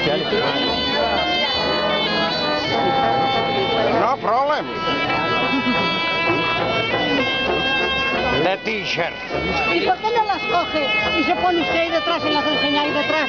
No problem. The teacher. ¿Y por qué no las coge y se pone usted ahí detrás y las enseña ahí detrás?